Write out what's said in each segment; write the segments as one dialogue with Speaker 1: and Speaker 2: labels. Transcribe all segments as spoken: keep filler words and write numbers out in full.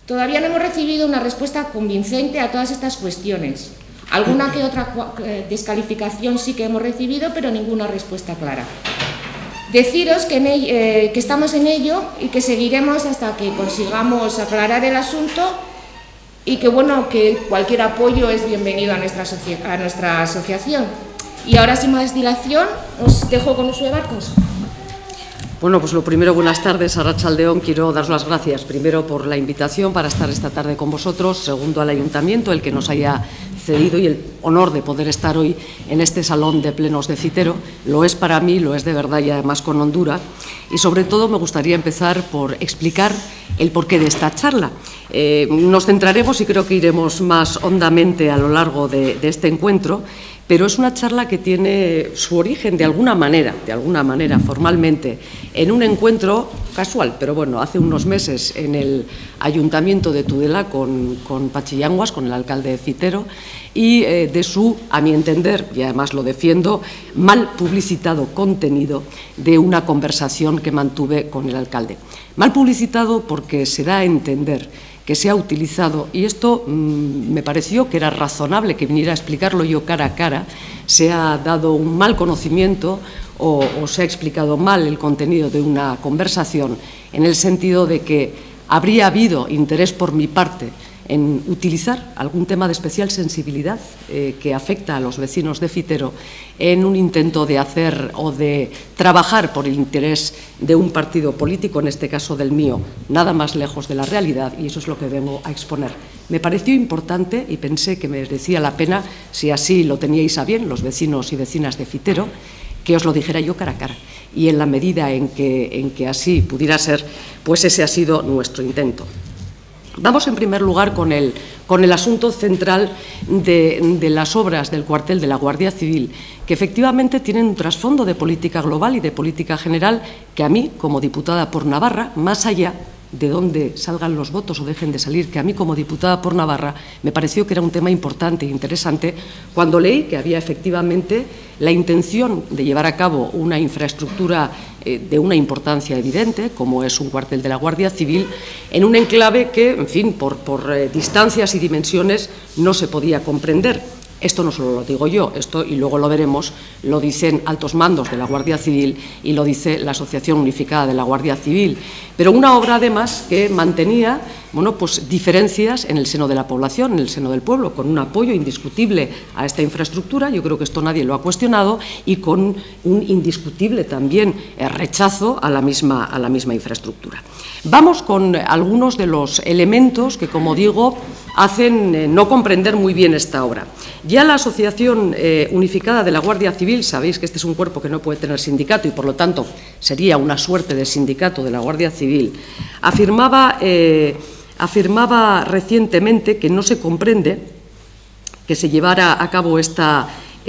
Speaker 1: Todavía no hemos recibido una respuesta convincente a todas estas cuestiones. Alguna que otra descalificación sí que hemos recibido, pero ninguna respuesta clara. Deciros que, en ello, eh, que estamos en ello y que seguiremos hasta que consigamos aclarar el asunto y que, bueno, que cualquier apoyo es bienvenido a nuestra, a nuestra asociación. Y ahora, sin más dilación, os dejo con Uxue Barcos.
Speaker 2: Bueno, pues lo primero, buenas tardes, Arratsaldeon. Quiero daros las gracias, primero, por la invitación para estar esta tarde con vosotros, segundo, al Ayuntamiento, el que nos haya cedido y el honor de poder estar hoy en este salón de plenos de Citero. Lo es para mí, lo es de verdad y además con hondura. Y sobre todo me gustaría empezar por explicar el porqué de esta charla. Eh, nos centraremos y creo que iremos más hondamente a lo largo de, de este encuentro, pero es una charla que tiene su origen de alguna manera, de alguna manera formalmente, en un encuentro casual, pero bueno, hace unos meses en el Ayuntamiento de Tudela con, con Patxi Yanguas, con el alcalde de Citero, y eh, de su, a mi entender, y además lo defiendo, mal publicitado contenido de una conversación que mantuve con el alcalde. Mal publicitado porque se da a entender que se ha utilizado, y esto mmm, me pareció que era razonable que viniera a explicarlo yo cara a cara, se ha dado un mal conocimiento o, o se ha explicado mal el contenido de una conversación, en el sentido de que habría habido interés por mi parte en utilizar algún tema de especial sensibilidad eh, que afecta a los vecinos de Citero en un intento de hacer o de trabajar por el interés de un partido político, en este caso del mío, nada más lejos de la realidad, y eso es lo que vengo a exponer. Me pareció importante y pensé que merecía la pena, si así lo teníais a bien, los vecinos y vecinas de Citero, que os lo dijera yo cara a cara. Y en la medida en que, en que así pudiera ser, pues ese ha sido nuestro intento. Vamos, en primer lugar, con el, con el asunto central de, de las obras del cuartel de la Guardia Civil, que efectivamente tienen un trasfondo de política global y de política general que a mí, como diputada por Navarra, más allá de dónde salgan los votos o dejen de salir, que a mí, como diputada por Navarra, me pareció que era un tema importante e interesante cuando leí que había efectivamente la intención de llevar a cabo una infraestructura eh, de una importancia evidente, como es un cuartel de la Guardia Civil, en un enclave que, en fin, por, por eh, distancias y dimensiones no se podía comprender. Esto no solo lo digo yo, esto, y luego lo veremos, lo dicen altos mandos de la Guardia Civil y lo dice la Asociación Unificada de la Guardia Civil. Pero una obra, además, que mantenía bueno, pues, diferencias en el seno de la población, en el seno del pueblo, con un apoyo indiscutible a esta infraestructura, yo creo que esto nadie lo ha cuestionado, y con un indiscutible también rechazo a la misma, a la misma infraestructura. Vamos con algunos de los elementos que, como digo, hacen eh, no comprender muy bien esta obra. Ya la Asociación eh, Unificada de la Guardia Civil, sabéis que este es un cuerpo que no puede tener sindicato y, por lo tanto, sería una suerte de sindicato de la Guardia Civil, afirmaba, eh, afirmaba recientemente que no se comprende que se llevara a cabo esta,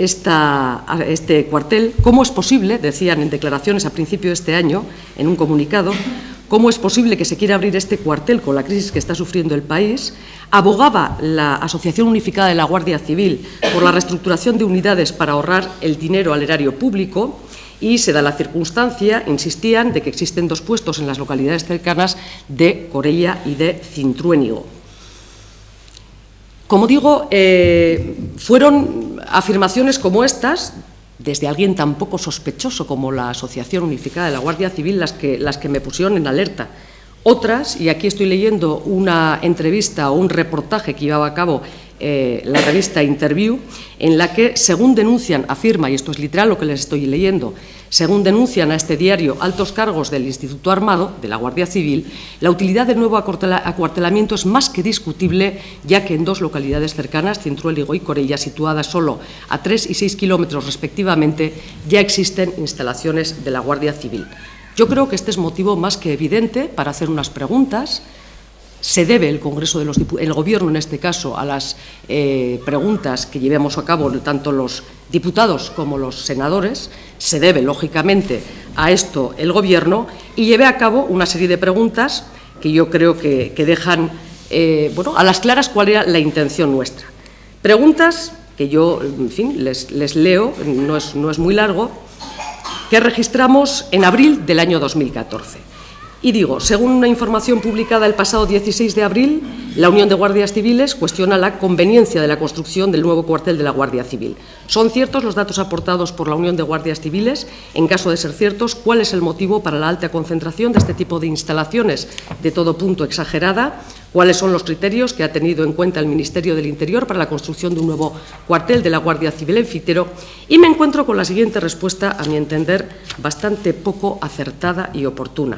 Speaker 2: esta, este cuartel. ¿Cómo es posible?, decían en declaraciones a principio de este año, en un comunicado, ¿cómo es posible que se quiera abrir este cuartel con la crisis que está sufriendo el país? Abogaba la Asociación Unificada de la Guardia Civil por la reestructuración de unidades para ahorrar el dinero al erario público y se da la circunstancia, insistían, de que existen dos puestos en las localidades cercanas de Corella y de Cintruénigo. Como digo, eh, fueron afirmaciones como estas, desde alguien tan poco sospechoso como la Asociación Unificada de la Guardia Civil, las que, las que me pusieron en alerta. Otras, y aquí estoy leyendo una entrevista o un reportaje que llevaba a cabo eh, la revista Interview, en la que, según denuncian, afirma, y esto es literal lo que les estoy leyendo, según denuncian a este diario altos cargos del Instituto Armado, de la Guardia Civil, la utilidad del nuevo acuartelamiento es más que discutible, ya que en dos localidades cercanas, Cintruénigo y Corella, situadas solo a tres y seis kilómetros respectivamente, ya existen instalaciones de la Guardia Civil. Yo creo que este es motivo más que evidente para hacer unas preguntas. Se debe el Congreso de los Diputados, el Gobierno en este caso, a las eh, preguntas que llevemos a cabo tanto los diputados como los senadores. Se debe, lógicamente, a esto el Gobierno y lleve a cabo una serie de preguntas que yo creo que, que dejan eh, bueno, a las claras cuál era la intención nuestra. Preguntas que yo, en fin, les, les leo, no es, no es muy largo, que registramos en abril del año dos mil catorce. Y digo, según una información publicada el pasado dieciséis de abril, la Unión de Guardias Civiles cuestiona la conveniencia de la construcción del nuevo cuartel de la Guardia Civil. ¿Son ciertos los datos aportados por la Unión de Guardias Civiles? En caso de ser ciertos, ¿cuál es el motivo para la alta concentración de este tipo de instalaciones de todo punto exagerada? ¿Cuáles son los criterios que ha tenido en cuenta el Ministerio del Interior para la construcción de un nuevo cuartel de la Guardia Civil en Fitero? Y me encuentro con la siguiente respuesta, a mi entender, bastante poco acertada y oportuna.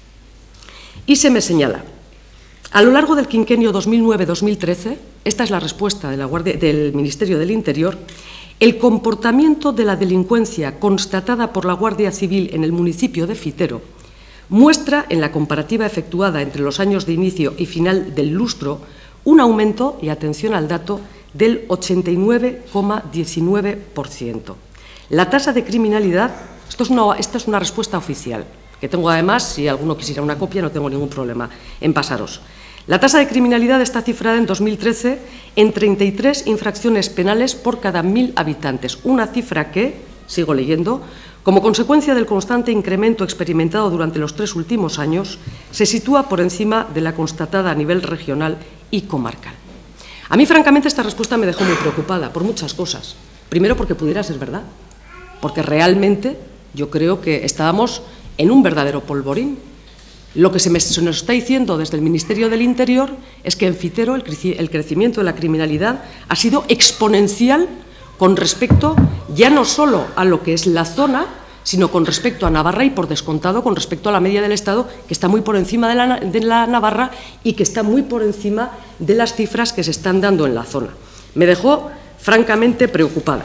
Speaker 2: Y se me señala, a lo largo del quinquenio dos mil nueve dos mil trece, esta es la respuesta de la Guardia, del Ministerio del Interior, el comportamiento de la delincuencia constatada por la Guardia Civil en el municipio de Fitero muestra, en la comparativa efectuada entre los años de inicio y final del lustro, un aumento, y atención al dato, del ochenta y nueve coma diecinueve por ciento. La tasa de criminalidad, esto es una, esta es una respuesta oficial, que tengo además, si alguno quisiera una copia, no tengo ningún problema en pasaros. La tasa de criminalidad está cifrada en dos mil trece en treinta y tres infracciones penales por cada mil habitantes, una cifra que, sigo leyendo, como consecuencia del constante incremento experimentado durante los tres últimos años, se sitúa por encima de la constatada a nivel regional y comarcal. A mí, francamente, esta respuesta me dejó muy preocupada por muchas cosas. Primero, porque pudiera ser verdad, porque realmente yo creo que estábamos en un verdadero polvorín. Lo que se, me, se nos está diciendo desde el Ministerio del Interior es que en Fitero el, creci el crecimiento de la criminalidad ha sido exponencial con respecto ya no solo a lo que es la zona, sino con respecto a Navarra y, por descontado, con respecto a la media del Estado, que está muy por encima de la, de la Navarra y que está muy por encima de las cifras que se están dando en la zona. Me dejó francamente preocupada.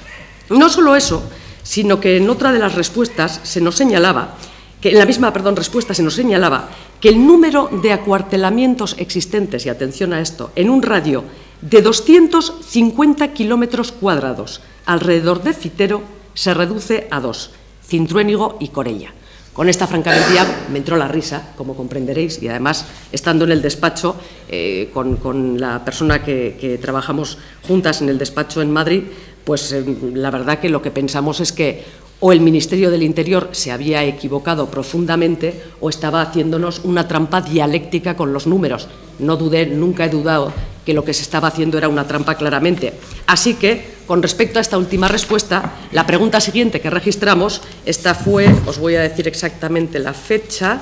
Speaker 2: No solo eso, sino que en otra de las respuestas se nos señalaba, que en la misma perdón, respuesta se nos señalaba que el número de acuartelamientos existentes, y atención a esto, en un radio de doscientos cincuenta kilómetros cuadrados alrededor de Fitero se reduce a dos, Cintruénigo y Corella. Con esta, francamente, ya me entró la risa, como comprenderéis, y además, estando en el despacho, eh, con, con la persona que, que trabajamos juntas en el despacho en Madrid, pues eh, la verdad que lo que pensamos es que o el Ministerio del Interior se había equivocado profundamente o estaba haciéndonos una trampa dialéctica con los números. No dudé, nunca he dudado que lo que se estaba haciendo era una trampa claramente. Así que, con respecto a esta última respuesta, la pregunta siguiente que registramos, esta fue, os voy a decir exactamente la fecha,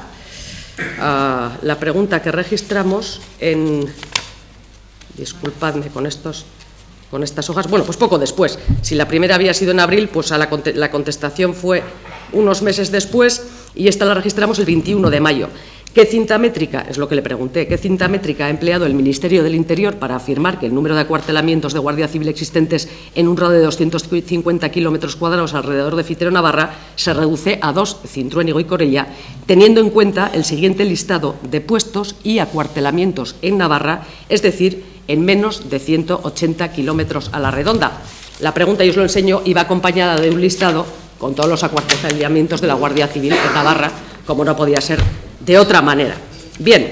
Speaker 2: uh, la pregunta que registramos en, disculpadme con estos... con estas hojas, bueno, pues poco después. Si la primera había sido en abril, pues a la, la contestación fue unos meses después y esta la registramos el veintiuno de mayo. ¿Qué cinta métrica? Es lo que le pregunté. ¿Qué cinta métrica ha empleado el Ministerio del Interior para afirmar que el número de acuartelamientos de Guardia Civil existentes en un radio de doscientos cincuenta kilómetros cuadrados alrededor de Fitero, Navarra, se reduce a dos, Cintruénigo y Corella, teniendo en cuenta el siguiente listado de puestos y acuartelamientos en Navarra, es decir, en menos de ciento ochenta kilómetros a la redonda? La pregunta, y os lo enseño, iba acompañada de un listado con todos los acuartelamientos de la Guardia Civil en Navarra, como no podía ser de otra manera. Bien,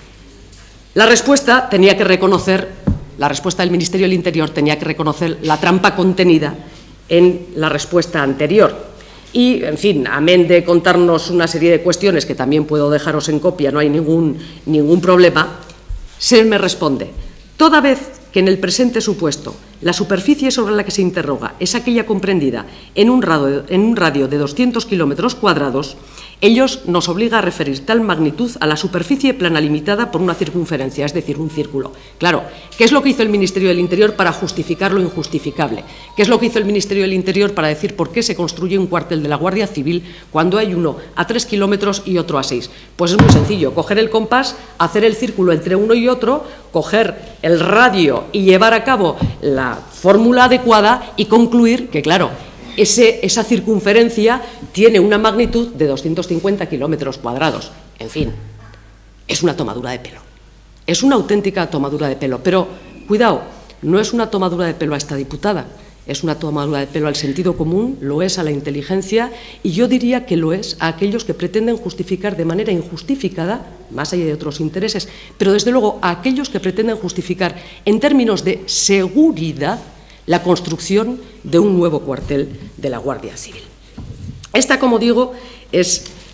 Speaker 2: la respuesta tenía que reconocer, la respuesta del Ministerio del Interior tenía que reconocer la trampa contenida en la respuesta anterior. Y, en fin, amén de contarnos una serie de cuestiones que también puedo dejaros en copia, no hay ningún, ningún problema, se me responde: toda vez que en el presente supuesto la superficie sobre la que se interroga es aquella comprendida en un radio, en un radio de doscientos kilómetros cuadrados, ellos nos obliga a referir tal magnitud a la superficie plana limitada por una circunferencia, es decir, un círculo. Claro, ¿qué es lo que hizo el Ministerio del Interior para justificar lo injustificable? ¿Qué es lo que hizo el Ministerio del Interior para decir por qué se construye un cuartel de la Guardia Civil cuando hay uno a tres kilómetros y otro a seis? Pues es muy sencillo: coger el compás, hacer el círculo entre uno y otro, coger el radio y llevar a cabo la fórmula adecuada y concluir que, claro, Ese, esa circunferencia tiene una magnitud de doscientos cincuenta kilómetros cuadrados. En fin, es una tomadura de pelo. Es una auténtica tomadura de pelo. Pero, cuidado, no es una tomadura de pelo a esta diputada, es una tomadura de pelo al sentido común, lo es a la inteligencia y yo diría que lo es a aquellos que pretenden justificar de manera injustificada, más allá de otros intereses, pero desde luego a aquellos que pretenden justificar en términos de seguridad la construcción de un nuevo cuartel de la Guardia Civil. Esta, como digo, es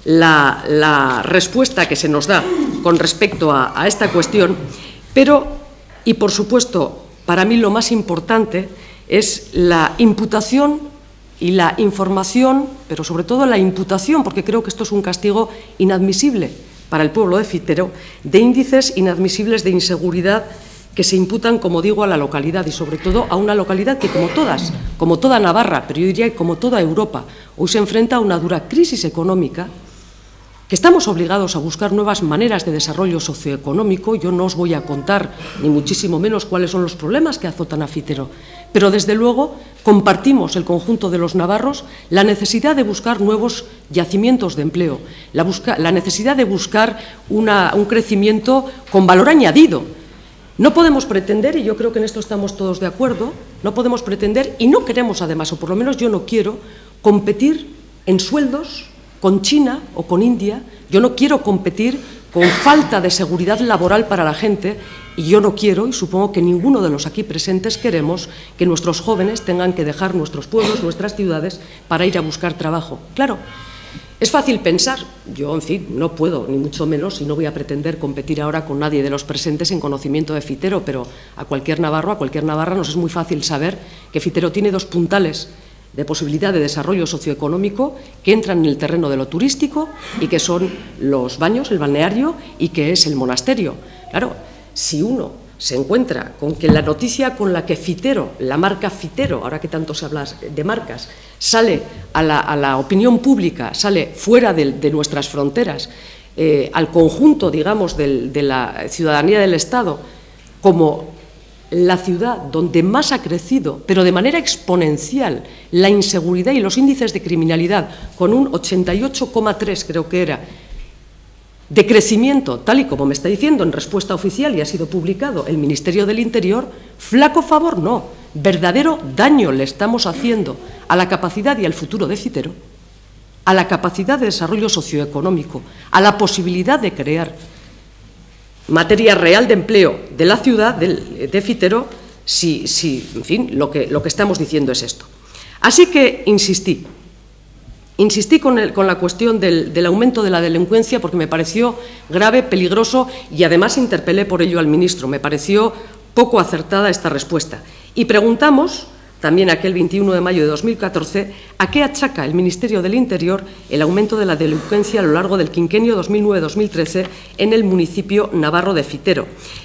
Speaker 2: la, la respuesta que se nos da con respecto a, a esta cuestión, pero, y por supuesto, para mí lo más importante es la imputación y la información, pero sobre todo la imputación, porque creo que esto es un castigo inadmisible para el pueblo de Fitero, de índices inadmisibles de inseguridad que se imputan, como digo, a la localidad y sobre todo a una localidad que, como todas, como toda Navarra, pero yo diría que como toda Europa, hoy se enfrenta a una dura crisis económica, que estamos obligados a buscar nuevas maneras de desarrollo socioeconómico. Yo no os voy a contar, ni muchísimo menos, cuáles son los problemas que azotan a Fitero, pero desde luego compartimos el conjunto de los navarros la necesidad de buscar nuevos yacimientos de empleo, la, busca, la necesidad de buscar una, un crecimiento con valor añadido. No podemos pretender, y yo creo que en esto estamos todos de acuerdo, no podemos pretender, y no queremos además, o por lo menos yo no quiero, competir en sueldos con China o con India. Yo no quiero competir con falta de seguridad laboral para la gente, y yo no quiero, y supongo que ninguno de los aquí presentes queremos, que nuestros jóvenes tengan que dejar nuestros pueblos, nuestras ciudades, para ir a buscar trabajo. Claro, es fácil pensar, yo, en fin, no puedo, ni mucho menos, y no voy a pretender competir ahora con nadie de los presentes en conocimiento de Fitero, pero a cualquier navarro, a cualquier navarra nos es muy fácil saber que Fitero tiene dos puntales de posibilidad de desarrollo socioeconómico que entran en el terreno de lo turístico y que son los baños, el balneario, y que es el monasterio. Claro, si uno se encuentra con que la noticia con la que Fitero, la marca Fitero, ahora que tanto se habla de marcas, sale a la, a la opinión pública, sale fuera de, de nuestras fronteras, eh, al conjunto, digamos, del, de la ciudadanía del Estado, como la ciudad donde más ha crecido, pero de manera exponencial, la inseguridad y los índices de criminalidad, con un ochenta y ocho coma tres, creo que era, de crecimiento, tal y como me está diciendo en respuesta oficial y ha sido publicado el Ministerio del Interior, flaco favor no, verdadero daño le estamos haciendo a la capacidad y al futuro de Fitero, a la capacidad de desarrollo socioeconómico, a la posibilidad de crear materia real de empleo de la ciudad, de, de Fitero, si, si, en fin, lo que, lo que estamos diciendo es esto. Así que insistí, insistí con, el, con la cuestión del, del aumento de la delincuencia porque me pareció grave, peligroso y además interpelé por ello al ministro. Me pareció poco acertada esta respuesta. Y preguntamos, también aquel veintiuno de mayo de dos mil catorce, a qué achaca el Ministerio del Interior el aumento de la delincuencia a lo largo del quinquenio dos mil nueve dos mil trece en el municipio navarro de Fitero.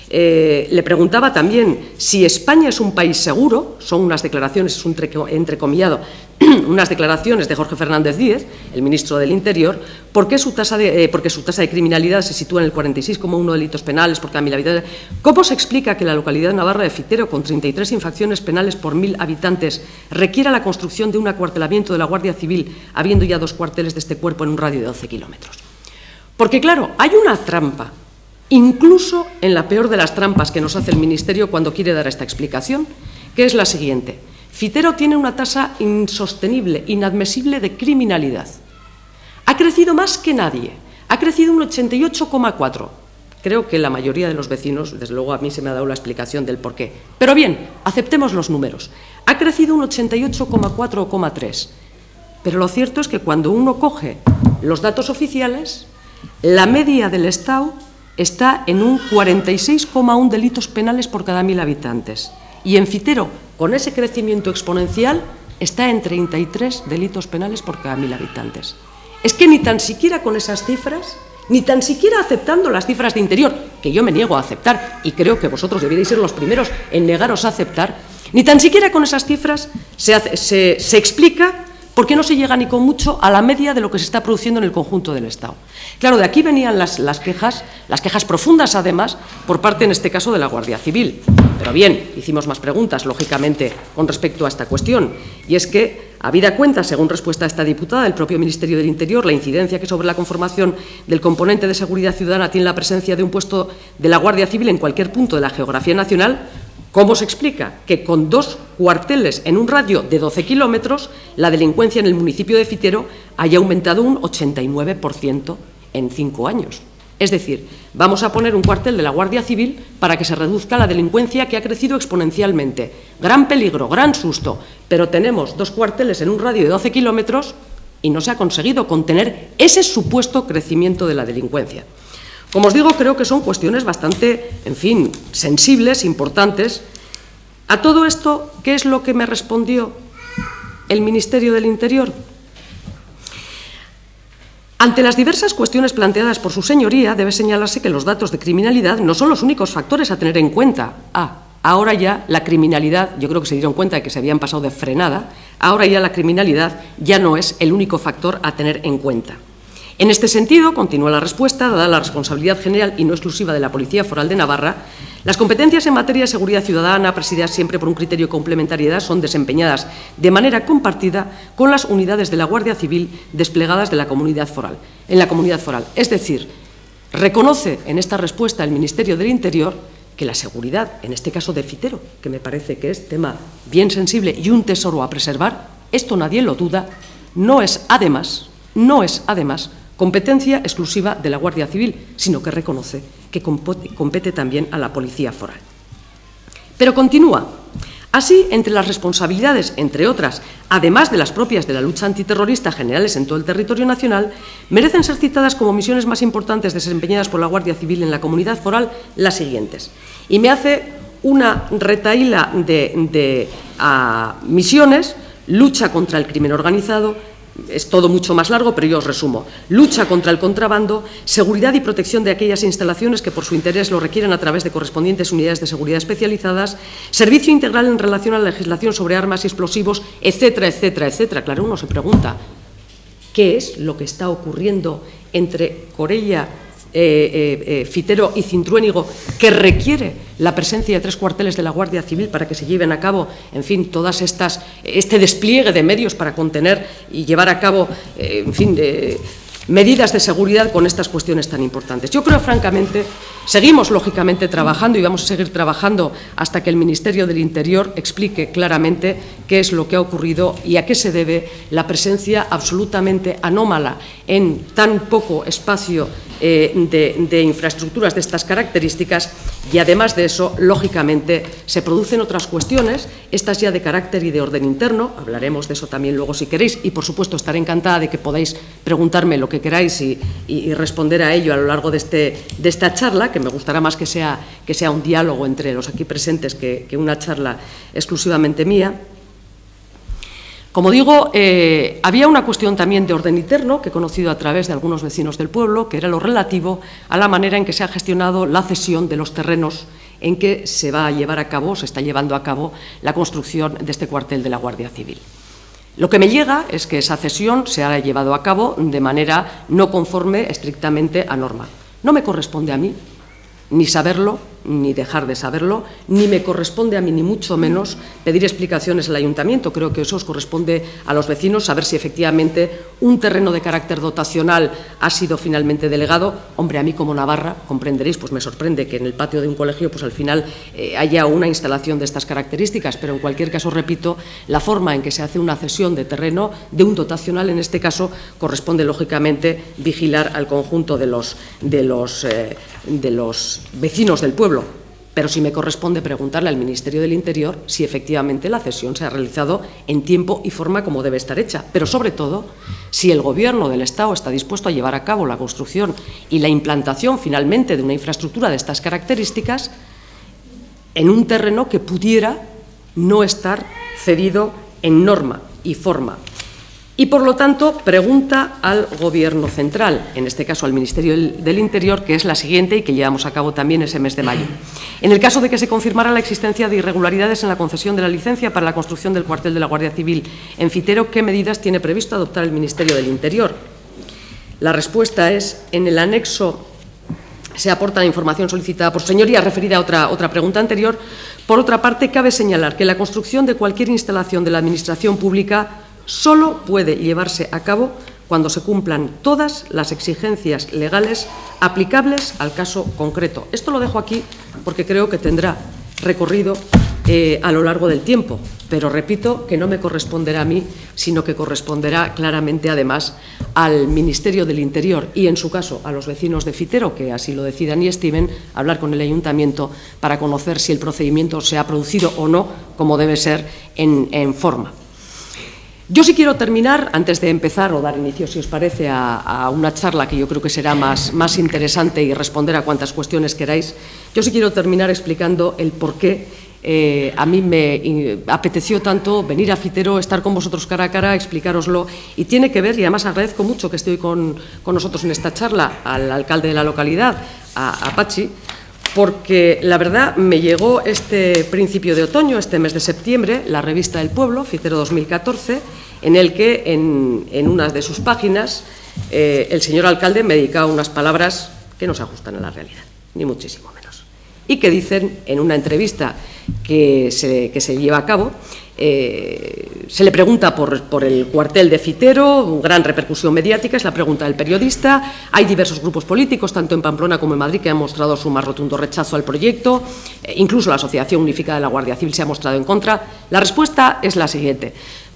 Speaker 2: Eh, le preguntaba también si España es un país seguro, son unas declaraciones, es un entrecomillado, unas declaraciones de Jorge Fernández Díez, el ministro del Interior, porque su tasa de, eh, porque su tasa de criminalidad se sitúa en el cuarenta y seis coma uno delitos penales por cada mil habitantes. ¿Cómo se explica que la localidad navarra de Fitero, con treinta y tres infracciones penales por mil habitantes, requiera la construcción de un acuartelamiento de la Guardia Civil, habiendo ya dos cuarteles de este cuerpo en un radio de doce kilómetros? Porque, claro, hay una trampa, incluso en la peor de las trampas que nos hace el Ministerio cuando quiere dar esta explicación, que es la siguiente. Fitero tiene una tasa insostenible, inadmisible de criminalidad. Ha crecido más que nadie, ha crecido un ochenta y ocho coma cuatro. Creo que la mayoría de los vecinos, desde luego a mí se me ha dado la explicación del porqué. Pero bien, aceptemos los números. Ha crecido un ochenta y ocho coma cuatro coma tres. Pero lo cierto es que cuando uno coge los datos oficiales, la media del Estado está en un cuarenta y seis coma uno delitos penales por cada mil habitantes. Y en Fitero, con ese crecimiento exponencial, está en treinta y tres delitos penales por cada mil habitantes. Es que ni tan siquiera con esas cifras, ni tan siquiera aceptando las cifras de Interior, que yo me niego a aceptar, y creo que vosotros debierais ser los primeros en negaros a aceptar, ni tan siquiera con esas cifras se, hace, se, se explica por qué no se llega ni con mucho a la media de lo que se está produciendo en el conjunto del Estado. Claro, de aquí venían las, las quejas, las quejas profundas además, por parte en este caso de la Guardia Civil. Pero bien, hicimos más preguntas, lógicamente, con respecto a esta cuestión, y es que, habida cuenta, según respuesta a esta diputada del propio Ministerio del Interior, la incidencia que sobre la conformación del componente de seguridad ciudadana tiene la presencia de un puesto de la Guardia Civil en cualquier punto de la geografía nacional, ¿cómo se explica que con dos cuarteles en un radio de doce kilómetros la delincuencia en el municipio de Fitero haya aumentado un ochenta y nueve por ciento en cinco años? Es decir, vamos a poner un cuartel de la Guardia Civil para que se reduzca la delincuencia que ha crecido exponencialmente. Gran peligro, gran susto, pero tenemos dos cuarteles en un radio de doce kilómetros y no se ha conseguido contener ese supuesto crecimiento de la delincuencia. Como os digo, creo que son cuestiones bastante, en fin, sensibles, importantes. A todo esto, ¿qué es lo que me respondió el Ministerio del Interior? Ante las diversas cuestiones planteadas por su señoría, debe señalarse que los datos de criminalidad no son los únicos factores a tener en cuenta. Ah, ahora ya la criminalidad, yo creo que se dieron cuenta de que se habían pasado de frenada, ahora ya la criminalidad ya no es el único factor a tener en cuenta. En este sentido, continúa la respuesta, dada la responsabilidad general y no exclusiva de la Policía Foral de Navarra, las competencias en materia de seguridad ciudadana, presididas siempre por un criterio de complementariedad, son desempeñadas de manera compartida con las unidades de la Guardia Civil desplegadas de la comunidad foral, en la comunidad foral. Es decir, reconoce en esta respuesta el Ministerio del Interior que la seguridad, en este caso de Fitero, que me parece que es tema bien sensible y un tesoro a preservar, esto nadie lo duda, no es además, no es además competencia exclusiva de la Guardia Civil, sino que reconoce que compete también a la Policía Foral. Pero continúa. Así, entre las responsabilidades, entre otras, además de las propias de la lucha antiterrorista generales en todo el territorio nacional, merecen ser citadas como misiones más importantes desempeñadas por la Guardia Civil en la comunidad foral las siguientes. Y me hace una retahíla de, de uh, misiones: lucha contra el crimen organizado. Es todo mucho más largo, pero yo os resumo. Lucha contra el contrabando, seguridad y protección de aquellas instalaciones que por su interés lo requieren a través de correspondientes unidades de seguridad especializadas, servicio integral en relación a la legislación sobre armas y explosivos, etcétera, etcétera, etcétera. Claro, uno se pregunta, ¿qué es lo que está ocurriendo entre Corella, Eh, eh, eh, Fitero y Cintruénigo, que requiere la presencia de tres cuarteles de la Guardia Civil para que se lleven a cabo, en fin, todas estas, este despliegue de medios para contener y llevar a cabo, eh, en fin, de, medidas de seguridad con estas cuestiones tan importantes? Yo creo, francamente, seguimos lógicamente trabajando y vamos a seguir trabajando hasta que el Ministerio del Interior explique claramente qué es lo que ha ocurrido y a qué se debe la presencia absolutamente anómala en tan poco espacio eh, de, de infraestructuras de estas características. Y además de eso, lógicamente, se producen otras cuestiones, estas ya de carácter y de orden interno, hablaremos de eso también luego si queréis, y por supuesto estaré encantada de que podáis preguntarme lo que queráis y, y, y responder a ello a lo largo de, este, de esta charla, que me gustará más que sea, que sea un diálogo entre los aquí presentes que, que una charla exclusivamente mía. Como digo, eh, había una cuestión también de orden interno que he conocido a través de algunos vecinos del pueblo, que era lo relativo a la manera en que se ha gestionado la cesión de los terrenos en que se va a llevar a cabo, se está llevando a cabo la construcción de este cuartel de la Guardia Civil. Lo que me llega es que esa cesión se ha llevado a cabo de manera no conforme estrictamente a norma. No me corresponde a mí ni saberlo, ni dejar de saberlo, ni me corresponde a mí, ni mucho menos, pedir explicaciones al Ayuntamiento. Creo que eso os corresponde a los vecinos, saber si efectivamente un terreno de carácter dotacional ha sido finalmente delegado. Hombre, a mí como Navarra, comprenderéis, pues me sorprende que en el patio de un colegio pues al final eh, haya una instalación de estas características, pero en cualquier caso, repito, la forma en que se hace una cesión de terreno, de un dotacional en este caso, corresponde lógicamente vigilar al conjunto de los, de los, eh, de los vecinos del pueblo. Pero sí me corresponde preguntarle al Ministerio del Interior si efectivamente la cesión se ha realizado en tiempo y forma como debe estar hecha, pero sobre todo si el Gobierno del Estado está dispuesto a llevar a cabo la construcción y la implantación finalmente de una infraestructura de estas características en un terreno que pudiera no estar cedido en norma y forma. Y, por lo tanto, pregunta al Gobierno central, en este caso al Ministerio del Interior, que es la siguiente y que llevamos a cabo también ese mes de mayo. En el caso de que se confirmara la existencia de irregularidades en la concesión de la licencia para la construcción del cuartel de la Guardia Civil en Fitero, ¿qué medidas tiene previsto adoptar el Ministerio del Interior? La respuesta es: en el anexo se aporta la información solicitada por su señoría, referida a otra, otra pregunta anterior. Por otra parte, cabe señalar que la construcción de cualquier instalación de la Administración pública solo puede llevarse a cabo cuando se cumplan todas las exigencias legales aplicables al caso concreto. Esto lo dejo aquí porque creo que tendrá recorrido eh, a lo largo del tiempo, pero repito que no me corresponderá a mí, sino que corresponderá claramente además al Ministerio del Interior y, en su caso, a los vecinos de Fitero, que así lo decidan y estimen, hablar con el Ayuntamiento para conocer si el procedimiento se ha producido o no, como debe ser, en, en forma. Yo sí quiero terminar, antes de empezar o dar inicio, si os parece, a, a una charla que yo creo que será más, más interesante y responder a cuantas cuestiones queráis, yo sí quiero terminar explicando el por qué eh, a mí me apeteció tanto venir a Fitero, estar con vosotros cara a cara, explicároslo, y tiene que ver, y además agradezco mucho que esté hoy con, con nosotros en esta charla, al alcalde de la localidad, a, a Pachi, porque la verdad me llegó este principio de otoño, este mes de septiembre, la revista del Pueblo, Fitero dos mil catorce, en el que en, en una de sus páginas eh, el señor alcalde me dedicaba unas palabras que no se ajustan a la realidad, ni muchísimo menos, y que dicen en una entrevista que se, que se lleva a cabo, eh, se le pregunta por, por el cuartel de Fitero, gran repercusión mediática, es la pregunta del periodista. Hay diversos grupos políticos, tanto en Pamplona como en Madrid, que han mostrado su más rotundo rechazo al proyecto, eh, incluso la Asociación Unificada de la Guardia Civil se ha mostrado en contra. La respuesta es la siguiente.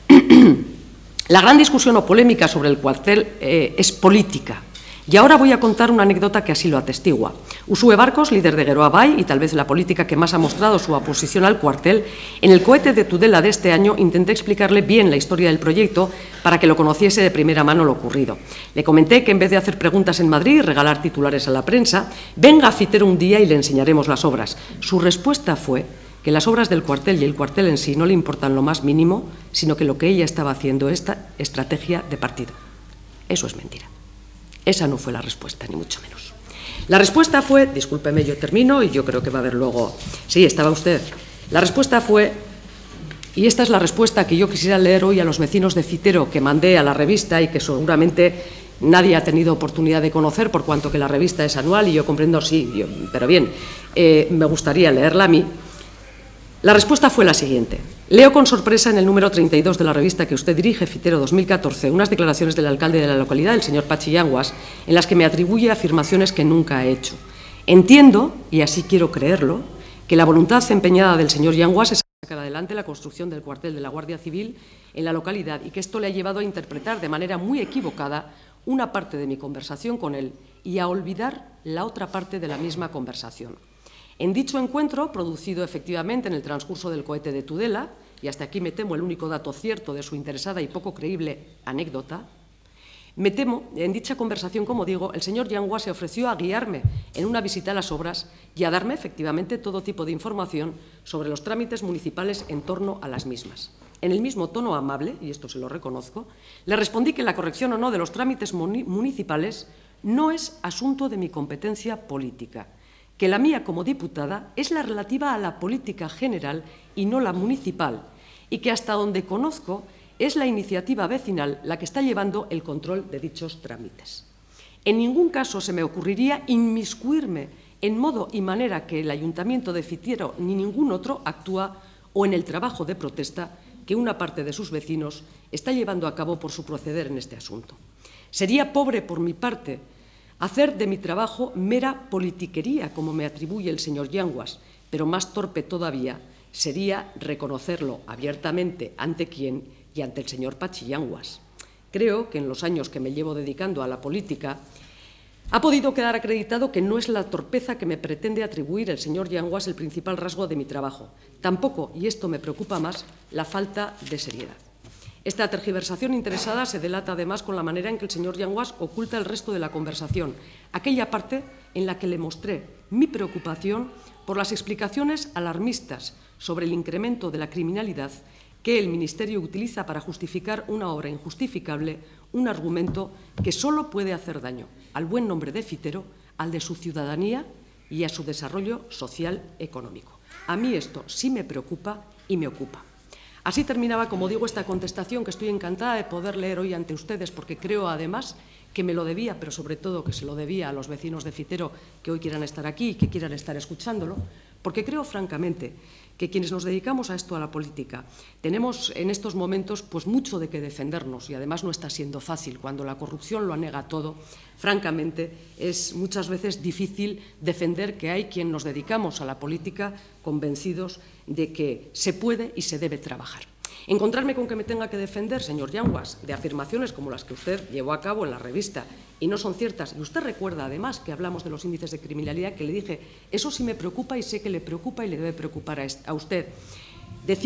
Speaker 2: La gran discusión o polémica sobre el cuartel eh, es política. Y ahora voy a contar una anécdota que así lo atestigua. Usue Barcos, líder de Geroa Bai y tal vez la política que más ha mostrado su oposición al cuartel, en el cohete de Tudela de este año intenté explicarle bien la historia del proyecto para que lo conociese de primera mano lo ocurrido. Le comenté que en vez de hacer preguntas en Madrid y regalar titulares a la prensa, venga a Fitero un día y le enseñaremos las obras. Su respuesta fue que las obras del cuartel y el cuartel en sí no le importan lo más mínimo, sino que lo que ella estaba haciendo es esta estrategia de partido. Eso es mentira. Esa no fue la respuesta, ni mucho menos. La respuesta fue, discúlpeme, yo termino y yo creo que va a haber luego... Sí, estaba usted. La respuesta fue, y esta es la respuesta que yo quisiera leer hoy a los vecinos de Fitero que mandé a la revista y que seguramente nadie ha tenido oportunidad de conocer por cuanto que la revista es anual y yo comprendo, sí, yo, pero bien, eh, me gustaría leerla a mí. La respuesta fue la siguiente. Leo con sorpresa en el número treinta y dos de la revista que usted dirige, Fitero dos mil catorce, unas declaraciones del alcalde de la localidad, el señor Pachi Yanguas, en las que me atribuye afirmaciones que nunca he hecho. Entiendo, y así quiero creerlo, que la voluntad empeñada del señor Yanguas es sacar adelante la construcción del cuartel de la Guardia Civil en la localidad y que esto le ha llevado a interpretar de manera muy equivocada una parte de mi conversación con él y a olvidar la otra parte de la misma conversación. En dicho encuentro, producido efectivamente en el transcurso del cohete de Tudela, y hasta aquí me temo el único dato cierto de su interesada y poco creíble anécdota, me temo, en dicha conversación, como digo, el señor Yanguas se ofreció a guiarme en una visita a las obras y a darme efectivamente todo tipo de información sobre los trámites municipales en torno a las mismas. En el mismo tono amable, y esto se lo reconozco, le respondí que la corrección o no de los trámites municipales no es asunto de mi competencia política, que la mía como diputada es la relativa a la política general y no la municipal, y que hasta donde conozco es la iniciativa vecinal la que está llevando el control de dichos trámites. En ningún caso se me ocurriría inmiscuirme en modo y manera que el Ayuntamiento de Fitero ni ningún otro actúa o en el trabajo de protesta que una parte de sus vecinos está llevando a cabo por su proceder en este asunto. Sería pobre por mi parte hacer de mi trabajo mera politiquería, como me atribuye el señor Yanguas, pero más torpe todavía sería reconocerlo abiertamente ante quién y ante el señor Pachi Yanguas. Creo que en los años que me llevo dedicando a la política ha podido quedar acreditado que no es la torpeza que me pretende atribuir el señor Yanguas el principal rasgo de mi trabajo. Tampoco, y esto me preocupa más, la falta de seriedad. Esta tergiversación interesada se delata además con la manera en que el señor Yanguas oculta el resto de la conversación, aquella parte en la que le mostré mi preocupación por las explicaciones alarmistas sobre el incremento de la criminalidad que el Ministerio utiliza para justificar una obra injustificable, un argumento que solo puede hacer daño al buen nombre de Fitero, al de su ciudadanía y a su desarrollo social económico. A mí esto sí me preocupa y me ocupa. Así terminaba, como digo, esta contestación que estoy encantada de poder leer hoy ante ustedes, porque creo, además, que me lo debía, pero sobre todo que se lo debía a los vecinos de Fitero que hoy quieran estar aquí y que quieran estar escuchándolo, porque creo, francamente, que quienes nos dedicamos a esto, a la política, tenemos en estos momentos pues, mucho de qué defendernos y además no está siendo fácil. Cuando la corrupción lo anega todo, francamente, es muchas veces difícil defender que hay quien nos dedicamos a la política convencidos de que se puede y se debe trabajar. Encontrarme con que me tenga que defender, señor Yanguas, de afirmaciones como las que usted llevó a cabo en la revista y no son ciertas, y usted recuerda además que hablamos de los índices de criminalidad, que le dije, eso sí me preocupa y sé que le preocupa y le debe preocupar a usted. Decir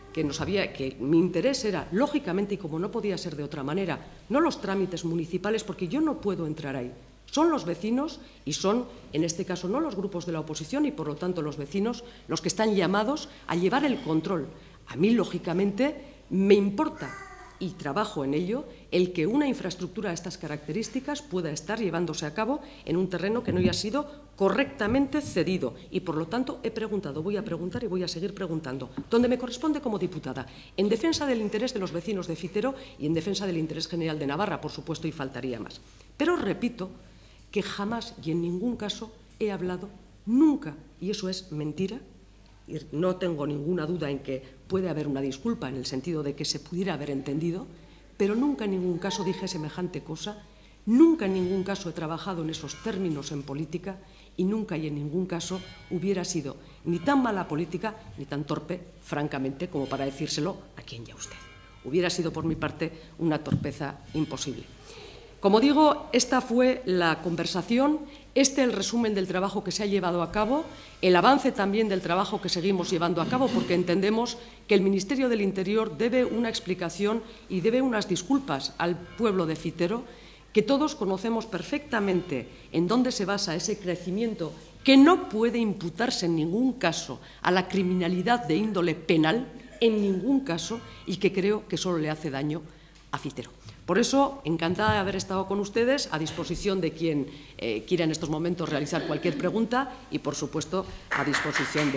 Speaker 2: que, nos había, que mi interés era, lógicamente, y como no podía ser de otra manera, no los trámites municipales, porque yo no puedo entrar ahí. Son los vecinos y son, en este caso, no los grupos de la oposición y, por lo tanto, los vecinos los que están llamados a llevar el control. A mí, lógicamente, me importa, y trabajo en ello, el que una infraestructura de estas características pueda estar llevándose a cabo en un terreno que no haya sido correctamente cedido. Y, por lo tanto, he preguntado, voy a preguntar y voy a seguir preguntando, donde me corresponde como diputada, en defensa del interés de los vecinos de Fitero y en defensa del interés general de Navarra, por supuesto, y faltaría más. Pero repito que jamás y en ningún caso he hablado nunca, y eso es mentira. No tengo ninguna duda en que puede haber una disculpa en el sentido de que se pudiera haber entendido, pero nunca en ningún caso dije semejante cosa, nunca en ningún caso he trabajado en esos términos en política y nunca y en ningún caso hubiera sido ni tan mala política ni tan torpe, francamente, como para decírselo a quien ya usted. Hubiera sido por mi parte una torpeza imposible. Como digo, esta fue la conversación, este el resumen del trabajo que se ha llevado a cabo, el avance también del trabajo que seguimos llevando a cabo, porque entendemos que el Ministerio del Interior debe una explicación y debe unas disculpas al pueblo de Fitero, que todos conocemos perfectamente en dónde se basa ese crecimiento que no puede imputarse en ningún caso a la criminalidad de índole penal, en ningún caso, y que creo que solo le hace daño a Fitero. Por eso, encantada de haber estado con ustedes, a disposición de quien eh, quiera en estos momentos realizar cualquier pregunta y, por supuesto, a disposición de...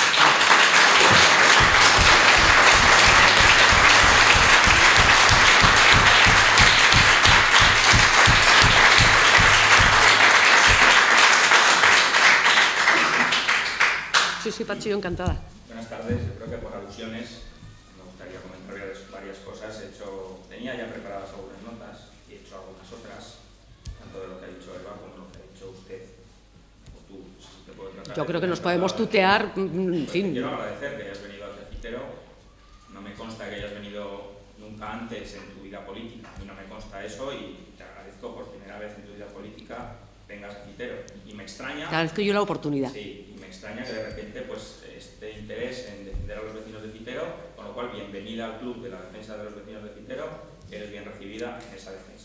Speaker 2: Sí, sí, Pachillo, encantada.
Speaker 3: Buenas tardes. Yo creo que por alusiones me gustaría comentar varias cosas. He hecho, tenía ya preparadas algunas notas y he hecho algunas otras, tanto de lo que ha dicho Eva como de lo que ha dicho usted o tú. Si te puedo tratar
Speaker 2: Yo creo que nos podemos tutear, en fin.
Speaker 3: Quiero agradecer que hayas venido al Fitero. No me consta que hayas venido nunca antes en tu vida política. A mí no me consta eso y te agradezco por primera vez en tu vida política vengas a Fitero. Y me extraña...
Speaker 2: Te agradezco yo la oportunidad.
Speaker 3: Sí, y me extraña que de repente pues, este interés en defender a los vecinos de Fitero, con lo cual bienvenida al club de la defensa de los vecinos de Fitero, eres bien recibida en esa defensa.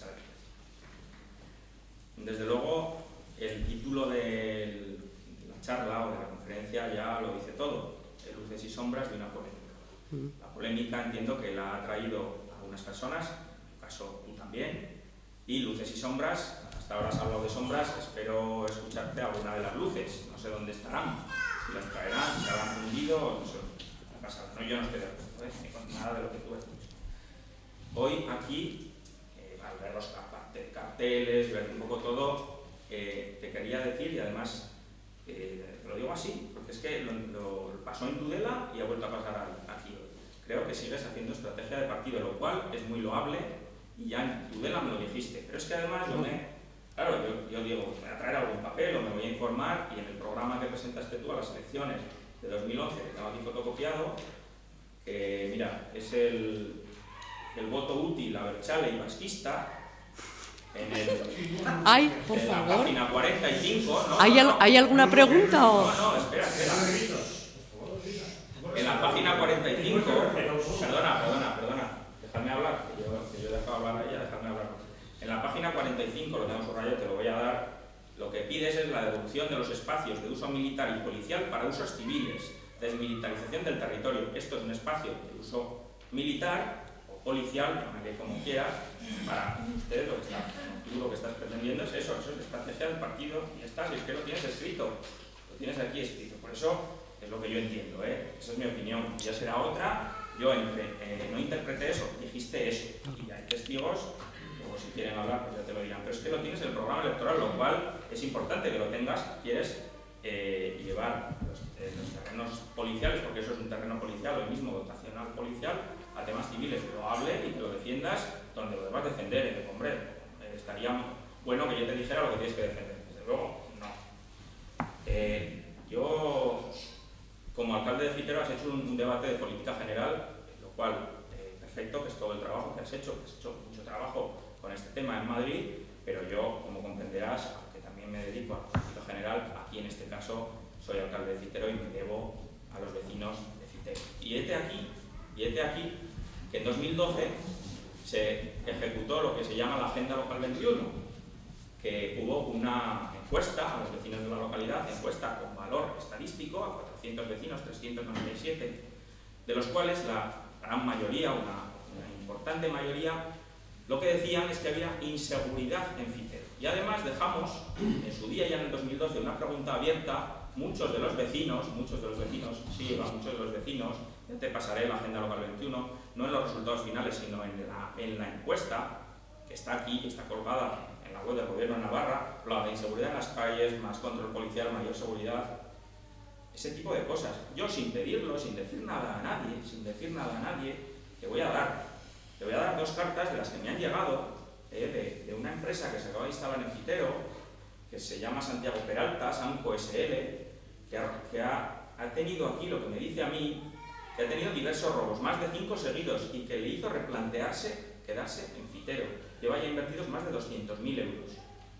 Speaker 3: Desde luego, el título de la charla o de la conferencia ya lo dice todo, luces y sombras de una polémica. Mm. La polémica entiendo que la ha traído algunas personas, en tu caso tú también, y luces y sombras. Hasta ahora has hablado de sombras, espero escucharte alguna de las luces, no sé dónde estarán, si las traerán, si se habrán fundido, no sé qué ha pasado. No, yo no estoy de acuerdo, ¿eh? Ni con nada de lo que tú has dicho. Hoy aquí, eh, al ver los carteles, ver un poco todo, eh, te quería decir, y además eh, te lo digo así, porque es que lo, lo pasó en Tudela y ha vuelto a pasar aquí hoy. Creo que sigues haciendo estrategia de partido, lo cual es muy loable, y ya en Tudela me lo dijiste, pero es que además yo me... Claro, yo, yo digo, me voy a traer algún papel o me voy a informar, y en el programa que presentaste tú a las elecciones de dos mil once, que tengo aquí fotocopiado, que mira, es el, el voto útil a Berchale y Basquista, en, el,
Speaker 2: Ay, por
Speaker 3: en
Speaker 2: favor.
Speaker 3: la página cuarenta y cinco. ¿No?
Speaker 2: ¿Hay,
Speaker 3: no,
Speaker 2: al,
Speaker 3: no,
Speaker 2: ¿Hay alguna pregunta o...?
Speaker 3: No, no, espera, espera. En la página cuarenta y cinco, perdona, perdona, perdona, dejadme hablar, que yo, que yo he dejado hablar a ella, dejadme hablar. En la página cuarenta y cinco, lo tengo subrayado, te lo voy a dar, lo que pides es la devolución de los espacios de uso militar y policial para usos civiles, desmilitarización del territorio. Esto es un espacio de uso militar o policial, llámale como quieras, para ustedes lo que, está, tú lo que estás pretendiendo es eso, eso es la estrategia del partido, y está, si es que lo tienes escrito, lo tienes aquí escrito, por eso es lo que yo entiendo, ¿eh? Esa es mi opinión, ya será otra, yo entre, eh, no interpreté eso, dijiste eso, y hay testigos. O si quieren hablar, pues ya te lo dirán. Pero es que lo tienes en el programa electoral, lo cual es importante que lo tengas. Quieres eh, llevar los, eh, los terrenos policiales, porque eso es un terreno policial, o el mismo dotacional policial, a temas civiles. Lo hable y que lo defiendas donde lo debas defender. Eh, hombre, eh, estaría bueno que yo te dijera lo que tienes que defender. Desde luego, no. Eh, yo, como alcalde de Fitero, has hecho un, un debate de política general, lo cual, eh, perfecto, que es todo el trabajo que has hecho, que has hecho mucho trabajo con este tema en Madrid, pero yo, como comprenderás, aunque también me dedico a la política general, aquí en este caso soy alcalde de Fitero y me debo a los vecinos de Fitero. Y hete aquí Y este aquí, que en dos mil doce se ejecutó lo que se llama la Agenda Local veintiuno, que hubo una encuesta a los vecinos de la localidad, encuesta con valor estadístico a cuatrocientos vecinos, trescientos noventa y siete, de los cuales la gran mayoría, una, una importante mayoría, lo que decían es que había inseguridad en Fitero. Y además dejamos, en su día, ya en el dos mil doce, una pregunta abierta. Muchos de los vecinos, muchos de los vecinos, sí, muchos de los vecinos, ya te pasaré la Agenda Local veintiuno, no en los resultados finales, sino en la, en la encuesta, que está aquí, está colgada en la web del Gobierno de Navarra, hablaba de inseguridad en las calles, más control policial, mayor seguridad, ese tipo de cosas. Yo, sin pedirlo, sin decir nada a nadie, sin decir nada a nadie, te voy a dar, te voy a dar dos cartas de las que me han llegado, eh, de, de una empresa que se acaba de instalar en Fitero, que se llama Santiago Peralta, Samco S L, que, ha, que ha, ha tenido aquí lo que me dice a mí, que ha tenido diversos robos, más de cinco seguidos, y que le hizo replantearse quedarse en Fitero. Lleva ya invertidos más de doscientos mil euros.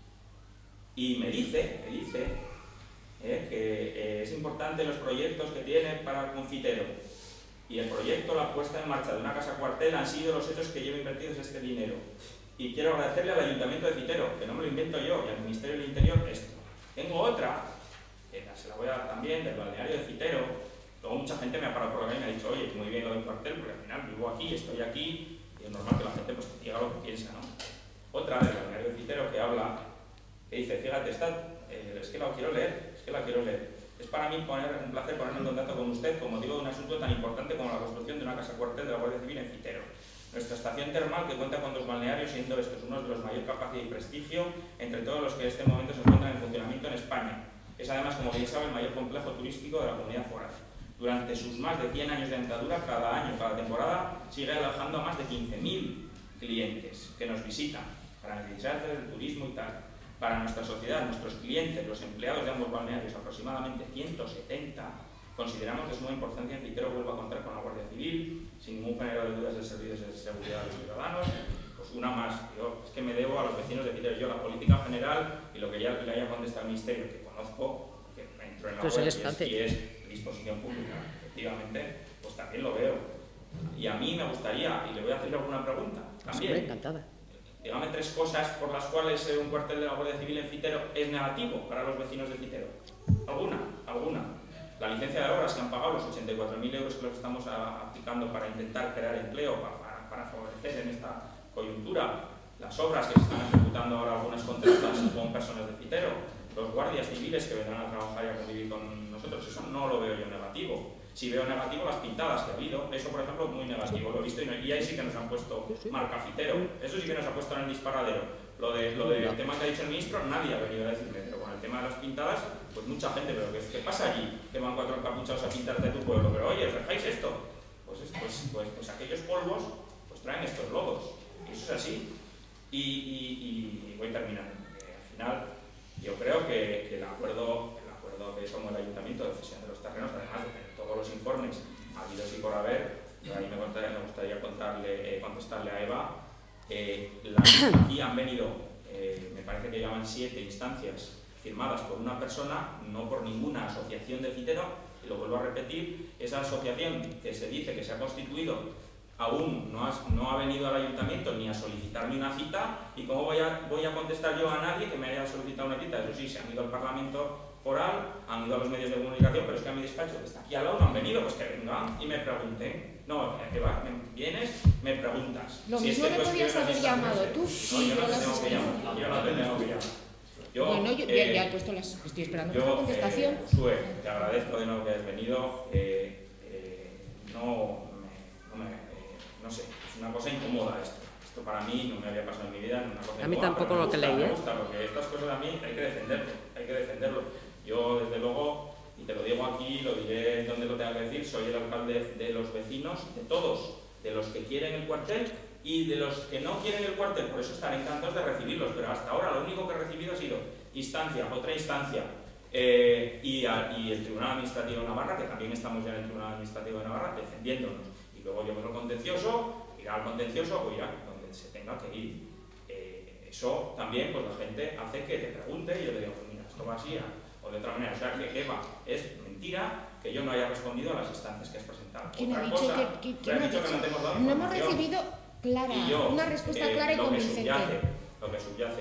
Speaker 3: Y me dice, me dice eh, que eh, es importante los proyectos que tiene para con Fitero. Y el proyecto, la puesta en marcha de una casa cuartel, han sido los hechos que llevo invertidos este dinero. Y quiero agradecerle al Ayuntamiento de Fitero, que no me lo invento yo, y al Ministerio del Interior, esto. Tengo otra, que se la voy a dar también, del balneario de Fitero. Luego mucha gente me ha parado por acá y me ha dicho, oye, muy bien lo del cuartel, porque al final vivo aquí, estoy aquí, y es normal que la gente pues diga lo que piensa, ¿no? Otra del balneario de Fitero que habla, que dice, fíjate, esta, eh, es que la quiero leer, es que la quiero leer. Es para mí poner, un placer ponerme en contacto con usted con motivo de un asunto tan importante como la construcción de una casa cuartel de la Guardia Civil en Fitero. Nuestra estación termal, que cuenta con dos balnearios, siendo estos uno de los mayor capacidad y prestigio entre todos los que en este momento se encuentran en funcionamiento en España. Es además, como bien sabe, el mayor complejo turístico de la comunidad foral. Durante sus más de cien años de andadura, cada año, cada temporada, sigue alojando a más de quince mil clientes que nos visitan para necesidades del turismo y tal. Para nuestra sociedad, nuestros clientes, los empleados de ambos balnearios, aproximadamente ciento setenta, consideramos que es muy importante que Fitero vuelva a contar con la Guardia Civil, sin ningún género de dudas del servicio de seguridad de los ciudadanos. Pues una más, yo es que me debo a los vecinos de Fitero, yo la política general y lo que ya le haya contestado al Ministerio, que conozco, que entro en la web y es, y es disposición pública, efectivamente, pues también lo veo. Y a mí me gustaría, y le voy a hacer alguna pregunta, también.
Speaker 2: Sí, encantada.
Speaker 3: Dígame tres cosas por las cuales un cuartel de la Guardia Civil en Fitero es negativo para los vecinos de Fitero. ¿Alguna? ¿Alguna? La licencia de obras que han pagado, los ochenta y cuatro mil euros que los estamos aplicando para intentar crear empleo, para, para, para favorecer en esta coyuntura, las obras que se están ejecutando ahora algunas contratas con personas de Fitero, los guardias civiles que vendrán a trabajar y a convivir con nosotros, eso no lo veo yo negativo. Si veo negativo las pintadas que ha habido, eso por ejemplo muy negativo, lo he visto y ahí sí que nos han puesto marca Fitero, eso sí que nos ha puesto en el disparadero. Lo del de, lo de tema que ha dicho el ministro, nadie ha venido a decirme, pero con el tema de las pintadas, pues mucha gente, pero ¿qué, qué pasa allí? Que van cuatro encapuchados a pintarte tu pueblo, pero oye, ¿os dejáis esto? Pues, pues, pues, pues aquellos polvos pues traen estos logos, y eso es así. Y, y, y voy terminando, porque al final yo creo que, que el acuerdo el acuerdo que tomó el Ayuntamiento de cesión de los terrenos, además de tener todos los informes habidos y por haber, yo ahí me gustaría, me gustaría contarle, eh, contestarle a Eva, eh, la, aquí han venido, eh, me parece que llevan siete instancias firmadas por una persona, no por ninguna asociación de Fitero, y lo vuelvo a repetir, esa asociación que se dice que se ha constituido aún no ha, no ha venido al Ayuntamiento ni a solicitarme una cita, y cómo voy a, voy a contestar yo a nadie que me haya solicitado una cita. Eso sí, se han ido al Parlamento foral, han ido a los medios de comunicación, pero es que a mi despacho, que está aquí al lado, no han venido, pues que vengan y me pregunten. No, que va, vienes, me preguntas.
Speaker 1: Lo
Speaker 3: si
Speaker 1: mismo
Speaker 3: este
Speaker 1: le podías haber llamado tú.
Speaker 3: No, yo no te tengo que llamar, yo no te tengo que llamar. Yo,
Speaker 1: bueno, yo
Speaker 3: eh,
Speaker 1: ya he puesto las... Estoy esperando
Speaker 3: yo,
Speaker 1: la contestación.
Speaker 3: Eh, Sue, te agradezco de nuevo que hayas venido. Eh, eh, no, me, no, me, eh, no sé, es una cosa incómoda esto. Esto para mí no me había pasado en mi vida. Una cosa
Speaker 2: a mí
Speaker 3: incómoda,
Speaker 2: tampoco lo
Speaker 3: gusta,
Speaker 2: que leí.
Speaker 3: Me gusta, porque estas cosas a mí hay que defenderlo. Hay que defenderlo. Yo, desde luego, y te lo digo aquí, lo diré donde lo tenga que decir, soy el alcalde de los vecinos, de todos, de los que quieren el cuartel y de los que no quieren el cuartel, por eso estaré encantados de recibirlos, pero hasta ahora lo único que he recibido ha sido instancia, otra instancia, eh, y, a, y el Tribunal Administrativo de Navarra, que también estamos ya en el Tribunal Administrativo de Navarra, defendiéndonos. Y luego yo veo el contencioso, irá al contencioso o irá donde se tenga que ir. Eh, eso también, pues la gente hace que te pregunte y yo le digo, pues mira, esto va así, o de otra manera. O sea que Eva, es mentira que yo no haya respondido a las instancias que has presentado.
Speaker 1: ¿Quién
Speaker 3: Otra
Speaker 1: ha dicho
Speaker 3: cosa,
Speaker 1: que, que,
Speaker 3: que has dicho que no te hemos dado
Speaker 1: no hemos
Speaker 3: información.
Speaker 1: recibido clara,
Speaker 3: Y yo,
Speaker 1: una respuesta
Speaker 3: eh,
Speaker 1: clara y
Speaker 3: lo que
Speaker 1: convincente.
Speaker 3: subyace, lo que subyace,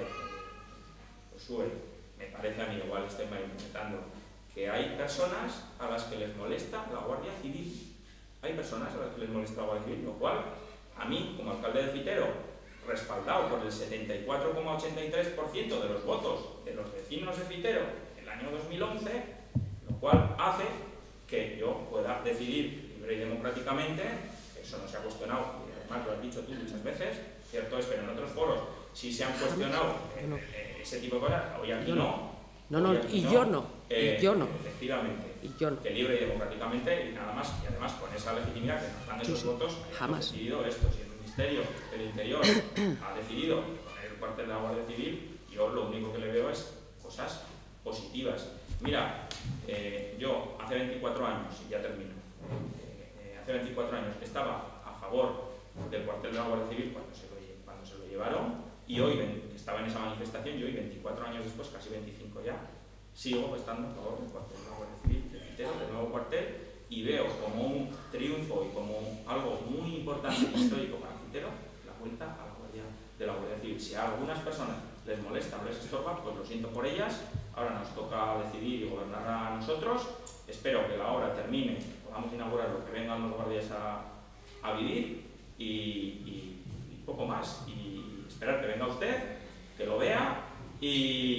Speaker 3: pues sube, me parece a mí, igual estoy malinterpretando, que hay personas a las que les molesta la Guardia Civil. Hay personas a las que les molesta la Guardia Civil, lo cual, a mí, como alcalde de Fitero, respaldado por el setenta y cuatro coma ochenta y tres por ciento de los votos de los vecinos de Fitero en el año dos mil once, lo cual hace que yo pueda decidir libre y democráticamente, que eso no se ha cuestionado, y además lo has dicho tú muchas veces, cierto es, pero en otros foros sí se han cuestionado eh, eh, ese tipo de cosas, hoy aquí no.
Speaker 2: No, no, y yo no, y yo no.
Speaker 3: Efectivamente,
Speaker 2: y yo no.
Speaker 3: que libre y democráticamente y nada más, y además con esa legitimidad que nos dan esos
Speaker 2: sí, sí.
Speaker 3: votos,
Speaker 2: Jamás.
Speaker 3: hemos decidido esto. Si el Ministerio del Interior ha decidido poner el cuartel de la Guardia Civil, yo lo único que le veo es cosas positivas. Mira, eh, yo hace veinticuatro años, y ya termino, eh, eh, hace veinticuatro años estaba a favor del cuartel de la Guardia Civil cuando se lo, cuando se lo llevaron, y hoy estaba en esa manifestación y hoy, veinticuatro años después, casi veinticinco ya, sigo estando a favor del cuartel de la Guardia Civil, del Fitero, del nuevo cuartel, y veo como un triunfo y como algo muy importante y histórico para Fitero la vuelta a la Guardia de la Guardia Civil. Si a algunas personas les molesta o les estorba, pues lo siento por ellas. Ahora nos toca decidir y gobernar a nosotros. Espero que la obra termine, podamos inaugurarlo, que vengan los guardias a, a vivir y, y, y poco más. Y esperar que venga usted, que lo vea y,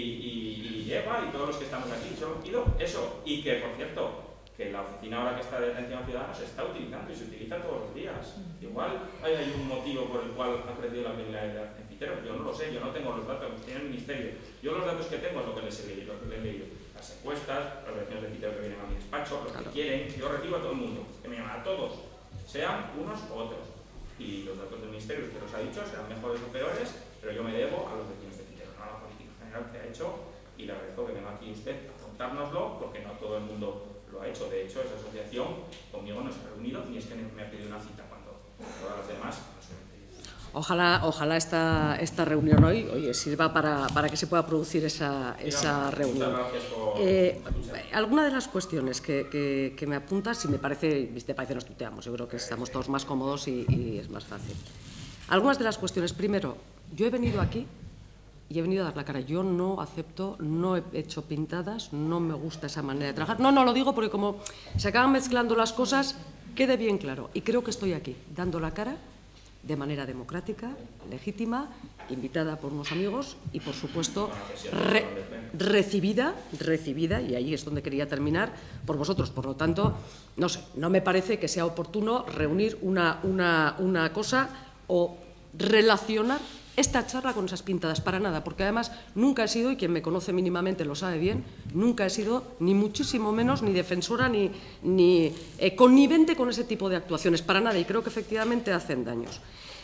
Speaker 3: y, y Eva y todos los que estamos aquí. Solo pido eso. Y que, por cierto, que la oficina ahora que está de atención a ciudadanos se está utilizando y se utiliza todos los días. Igual hay, hay un motivo por el cual ha crecido la criminalidad en Fitero, yo no lo sé, yo no tengo los datos, los tiene el Ministerio. Yo los datos que tengo es lo que les he leído, lo que les he leído. Las encuestas, los vecinos de Fitero que vienen a mi despacho, los que quieren, yo recibo a todo el mundo, que me llaman a todos, sean unos u otros. Y los datos del Ministerio, usted los ha dicho, serán mejores o peores, pero yo me debo a los vecinos de Fitero, no a la política general que ha hecho, y le agradezco que venga aquí usted a contárnoslo, porque no todo el mundo lo ha hecho. De hecho, esa asociación conmigo no se ha reunido, ni es que me ha pedido una cita cuando todas las demás no se me han pedido.
Speaker 2: Ojalá, ojalá esta, esta reunión hoy oye, sirva para, para que se pueda producir esa, esa reunión.
Speaker 3: Muchas gracias por
Speaker 2: eh, alguna de las cuestiones que, que, que me apuntas, si me parece, si te parece nos tuteamos, yo creo que estamos todos más cómodos y, y es más fácil. Algunas de las cuestiones, primero, yo he venido aquí y he venido a dar la cara. Yo no acepto, no he hecho pintadas, no me gusta esa manera de trabajar. No, no, lo digo porque como se acaban mezclando las cosas, quede bien claro. Y creo que estoy aquí, dando la cara de manera democrática, legítima, invitada por unos amigos y, por supuesto, re recibida, recibida, y ahí es donde quería terminar, por vosotros. Por lo tanto, no sé, no me parece que sea oportuno reunir una, una, una cosa o relacionar esta charla con esas pintadas, para nada, porque además nunca he sido, y quien me conoce mínimamente lo sabe bien, nunca he sido ni muchísimo menos ni defensora ni, ni eh, connivente con ese tipo de actuaciones, para nada, y creo que efectivamente hacen daños.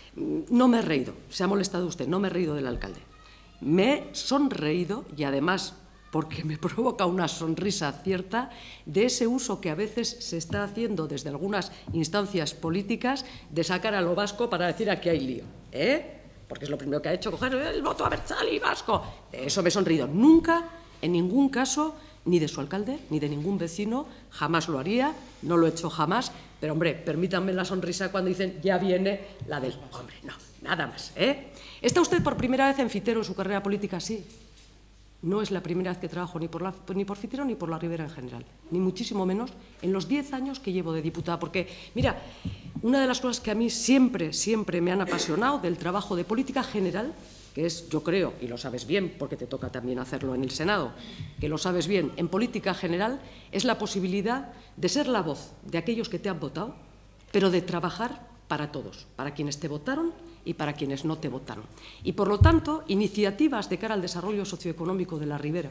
Speaker 2: No me he reído, se ha molestado usted, no me he reído del alcalde. Me he sonreído, y además porque me provoca una sonrisa cierta, de ese uso que a veces se está haciendo desde algunas instancias políticas de sacar a lo vasco para decir aquí hay lío, ¿eh? Porque es lo primero que ha hecho, coger el voto abertzale y vasco. De eso me he sonreído. Nunca, en ningún caso, ni de su alcalde, ni de ningún vecino, jamás lo haría, no lo he hecho jamás, pero, hombre, permítanme la sonrisa cuando dicen ya viene la del... Hombre, no, nada más, ¿eh? ¿Está usted por primera vez en Fitero en su carrera política? Sí. No es la primera vez que trabajo ni por, la, ni por Fitero ni por la Ribera en general, ni muchísimo menos en los diez años que llevo de diputada. Porque, mira, una de las cosas que a mí siempre, siempre me han apasionado del trabajo de política general, que es, yo creo, y lo sabes bien, porque te toca también hacerlo en el Senado, que lo sabes bien, en política general, es la posibilidad de ser la voz de aquellos que te han votado, pero de trabajar para todos, para quienes te votaron y para quienes no te votaron. Y, por lo tanto, iniciativas de cara al desarrollo socioeconómico de la Ribera,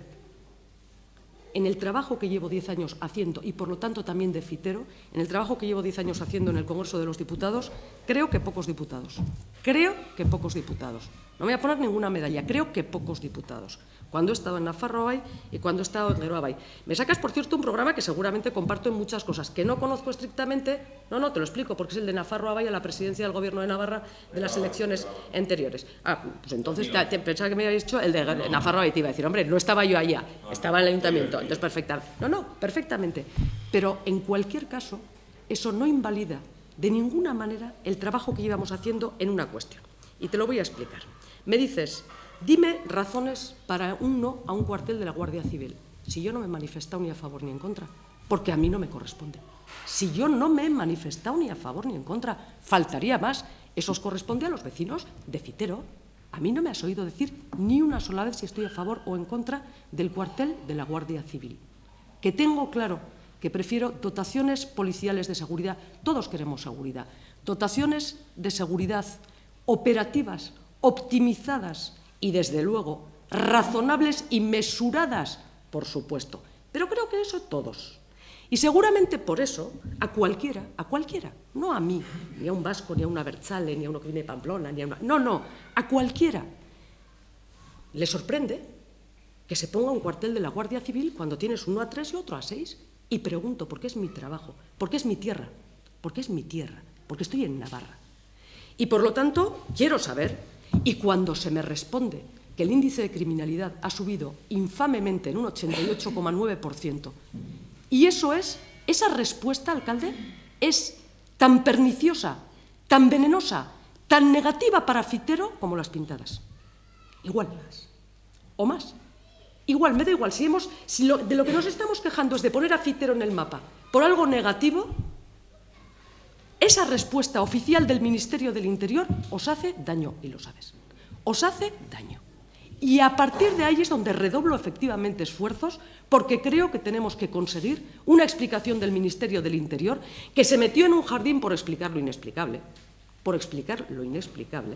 Speaker 2: en el trabajo que llevo diez años haciendo, y por lo tanto también de Fitero, en el trabajo que llevo diez años haciendo en el Congreso de los Diputados, creo que pocos diputados. Creo que pocos diputados. No me voy a poner ninguna medalla, creo que pocos diputados. Cuando he estado en Nafarroa y cuando he estado en Geroa. Me sacas, por cierto, un programa que seguramente comparto en muchas cosas, que no conozco estrictamente, no, no, te lo explico, porque es el de Nafarroa a la presidencia del Gobierno de Navarra de las elecciones anteriores. Ah, pues entonces te, te, pensaba que me habías dicho el de Nafarroa y te iba a decir, hombre, no estaba yo allá, estaba en el ayuntamiento, entonces perfectamente. No, no, perfectamente. Pero, en cualquier caso, eso no invalida de ninguna manera el trabajo que llevamos haciendo en una cuestión. Y te lo voy a explicar. Me dices, dime razones para un no a un cuartel de la Guardia Civil. Si yo no me he manifestado ni a favor ni en contra, porque a mí no me corresponde. Si yo no me he manifestado ni a favor ni en contra, faltaría más. Eso os corresponde a los vecinos de Fitero. A mí no me has oído decir ni una sola vez si estoy a favor o en contra del cuartel de la Guardia Civil. Que tengo claro que prefiero dotaciones policiales de seguridad, todos queremos seguridad, dotaciones de seguridad operativas, optimizadas y, desde luego, razonables y mesuradas, por supuesto. Pero creo que eso todos. Y seguramente por eso, a cualquiera, a cualquiera, no a mí, ni a un vasco, ni a una Abertzale, ni a uno que viene de Pamplona, ni a una... No, no, a cualquiera le sorprende que se ponga un cuartel de la Guardia Civil cuando tienes uno a tres y otro a seis. Y pregunto, ¿por qué es mi trabajo? ¿Por qué es mi tierra? ¿Por qué es mi tierra? Porque estoy en Navarra. Y, por lo tanto, quiero saber, y cuando se me responde que el índice de criminalidad ha subido infamemente en un ochenta y ocho coma nueve por ciento, y eso es, esa respuesta, alcalde, es tan perniciosa, tan venenosa, tan negativa para Fitero como las pintadas. Igual, o más. Igual, me da igual, si, hemos, si lo, de lo que nos estamos quejando es de poner a Fitero en el mapa por algo negativo, esa respuesta oficial del Ministerio del Interior os hace daño, y lo sabes, os hace daño. Y a partir de ahí es donde redoblo efectivamente esfuerzos, porque creo que tenemos que conseguir una explicación del Ministerio del Interior que se metió en un jardín por explicar lo inexplicable, por explicar lo inexplicable,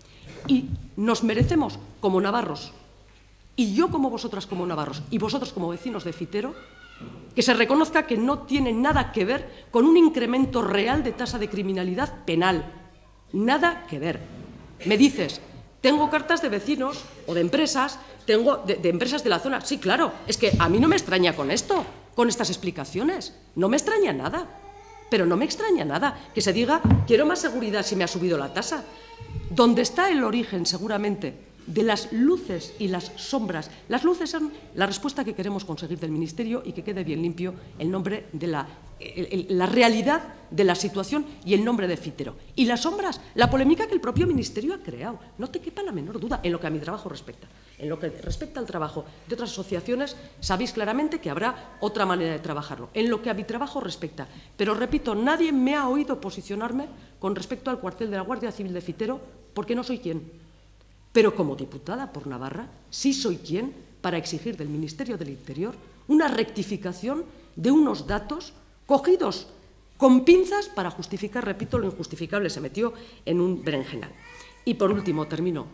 Speaker 2: y nos merecemos, como navarros, y yo como vosotras como navarros, y vosotros como vecinos de Fitero, que se reconozca que no tiene nada que ver con un incremento real de tasa de criminalidad penal. Nada que ver. Me dices, tengo cartas de vecinos o de empresas, tengo de, de empresas de la zona. Sí, claro, es que a mí no me extraña con esto, con estas explicaciones. No me extraña nada, pero no me extraña nada que se diga, quiero más seguridad si me ha subido la tasa. Donde está el origen, seguramente, de las luces y las sombras. Las luces son la respuesta que queremos conseguir del Ministerio y que quede bien limpio el nombre de la, el, el, la realidad de la situación y el nombre de Fitero. Y las sombras, la polémica que el propio Ministerio ha creado. No te quepa la menor duda en lo que a mi trabajo respecta. En lo que respecta al trabajo de otras asociaciones, sabéis claramente que habrá otra manera de trabajarlo. En lo que a mi trabajo respecta. Pero, repito, nadie me ha oído posicionarme con respecto al cuartel de la Guardia Civil de Fitero, porque no soy quien. Pero como diputada por Navarra, sí soy quien para exigir del Ministerio del Interior una rectificación de unos datos cogidos con pinzas para justificar, repito, lo injustificable. Se metió en un berenjenal. Y por último, termino,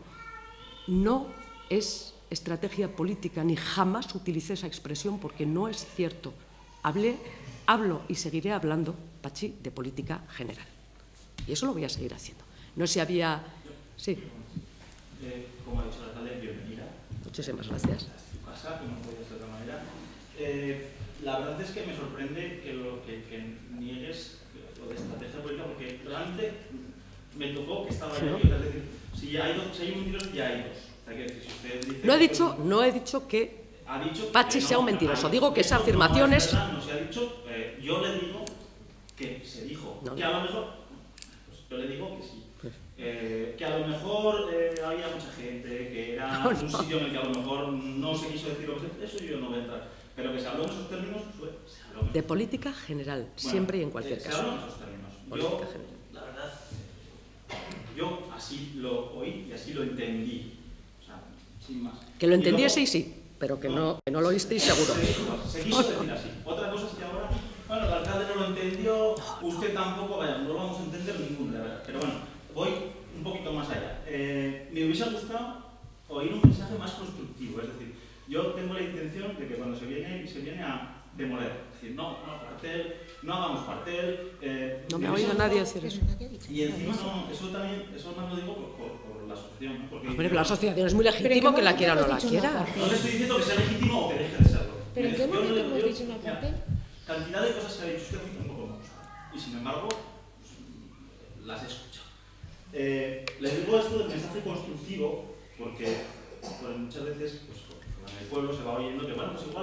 Speaker 2: no es estrategia política, ni jamás utilicé esa expresión porque no es cierto. Hablé, hablo y seguiré hablando, Pachi, de política general. Y eso lo voy a seguir haciendo. No sé si había... Sí.
Speaker 4: Eh, como ha dicho el alcalde, bienvenida.
Speaker 2: Muchísimas gracias.
Speaker 4: A tu casa, que no puede ser de otra manera. Eh, la verdad es que me sorprende que, lo, que, que niegues lo de estrategia política, porque realmente me tocó que estaba
Speaker 2: ¿no?
Speaker 4: ahí. Es decir, si, hay dos, si hay un mentiroso, ya hay dos. O sea, que decir, si usted dice
Speaker 2: no, he dicho, no he dicho que
Speaker 4: ha dicho
Speaker 2: Pachi
Speaker 4: que no,
Speaker 2: sea un mentiroso.
Speaker 4: no,
Speaker 2: Digo que esa
Speaker 4: no,
Speaker 2: afirmación
Speaker 4: no,
Speaker 2: es...
Speaker 4: verdad, no se ha dicho, eh, yo le digo que se dijo,
Speaker 2: no,
Speaker 4: que a lo mejor, pues yo le digo que sí.
Speaker 2: Pues.
Speaker 4: Eh, que a lo mejor eh, había mucha gente, que era
Speaker 2: no,
Speaker 4: un
Speaker 2: no.
Speaker 4: sitio en el que a lo mejor no se quiso decir lo que se... Eso yo no voy a entrar. Pero que se habló en esos términos, pues, se habló en esos...
Speaker 2: De política general,
Speaker 4: Bueno,
Speaker 2: siempre y en cualquier
Speaker 4: eh,
Speaker 2: caso.
Speaker 4: Se habló en esos términos.
Speaker 2: Política
Speaker 4: Yo,
Speaker 2: general.
Speaker 4: la verdad, yo así lo oí y así lo entendí. O sea, sin más.
Speaker 2: Que lo
Speaker 4: Y
Speaker 2: entendiese y
Speaker 4: luego,
Speaker 2: sí, pero que no, que no lo oísteis seguro.
Speaker 4: Se, dijo, se quiso decir así. Otra cosa es que ahora, bueno, el alcalde no lo entendió, usted tampoco, vaya, no lo vamos a entender ninguno, la verdad. Pero bueno, voy un poquito más allá. Eh, me hubiese gustado oír un mensaje más constructivo, es decir, yo tengo la intención de que cuando se viene, se viene a demoler, es decir, no, no cuartel, no hagamos cuartel. Eh,
Speaker 2: No me ha oído nadie decir eso.
Speaker 4: Y encima, no, eso también, eso más lo digo por, por, por la asociación, ¿no? Porque
Speaker 2: Hombre, pero la asociación es muy legítimo que la quiera o no la quiera.
Speaker 4: no le estoy diciendo que sea legítimo o que deje de serlo.
Speaker 1: ¿Pero en qué
Speaker 4: Yo no
Speaker 1: momento
Speaker 4: le-
Speaker 1: hemos
Speaker 4: yo-
Speaker 1: dicho una
Speaker 4: mira,
Speaker 1: parte?
Speaker 4: Cantidad de cosas que ha dicho usted que tampoco me gustan. Y sin embargo, pues, las he escuchado. Eh, les digo esto del mensaje constructivo porque pues, muchas veces pues, en el pueblo se va oyendo que, bueno, pues igual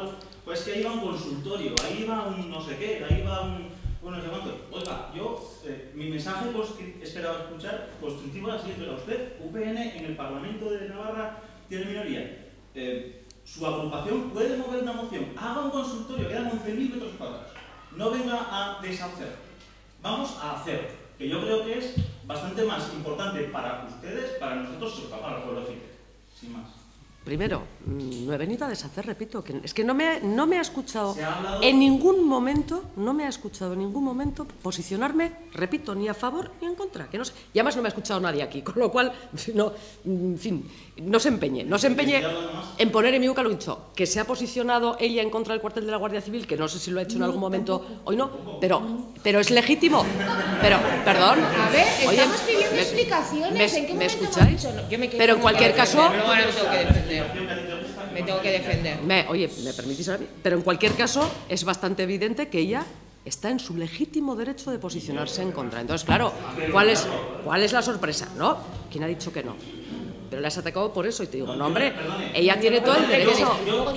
Speaker 4: pues que ahí va un consultorio, ahí va un no sé qué, ahí va un, un no sé cuánto. Oiga, yo, eh, mi mensaje pues, que esperaba escuchar, constructivo, así es, usted, U P N en el Parlamento de Navarra tiene minoría. Eh, su agrupación puede mover una moción, haga un consultorio, quedan once mil metros cuadrados. No venga a deshacer, vamos a hacer, que yo creo que es bastante más importante para ustedes, para nosotros, para el pueblo de Fitero, sin más.
Speaker 2: Primero, no he venido a deshacer, repito, que es que no me, no me ha escuchado
Speaker 4: Se ha hablado...
Speaker 2: en ningún momento, no me ha escuchado en ningún momento posicionarme, repito, ni a favor ni en contra, que no sé, y además no me ha escuchado nadie aquí, con lo cual, no, en fin, no se empeñe, no se empeñe en poner en mi boca lo dicho, que se ha posicionado ella en contra del cuartel de la Guardia Civil, que no sé si lo ha hecho en algún momento, hoy no, pero, pero es legítimo, pero, perdón.
Speaker 1: A ver, estamos
Speaker 2: oye,
Speaker 1: pidiendo
Speaker 2: me,
Speaker 1: explicaciones,
Speaker 2: me,
Speaker 1: ¿en qué
Speaker 2: ¿me
Speaker 1: momento
Speaker 2: escucháis?
Speaker 1: hemos dicho? Yo me quedo
Speaker 2: Pero en
Speaker 1: con
Speaker 2: cualquier
Speaker 1: que
Speaker 2: caso...
Speaker 1: defender. Luego ahora me tengo que defender. Me tengo que defender.
Speaker 2: Me, oye, ¿me permitís a mí? Pero en cualquier caso es bastante evidente que ella está en su legítimo derecho de posicionarse en contra. Entonces, claro, ¿cuál es, cuál es la sorpresa? ¿No? ¿Quién ha dicho que no? Pero la has atacado por eso y te digo, no, hombre, ella tiene todo el derecho.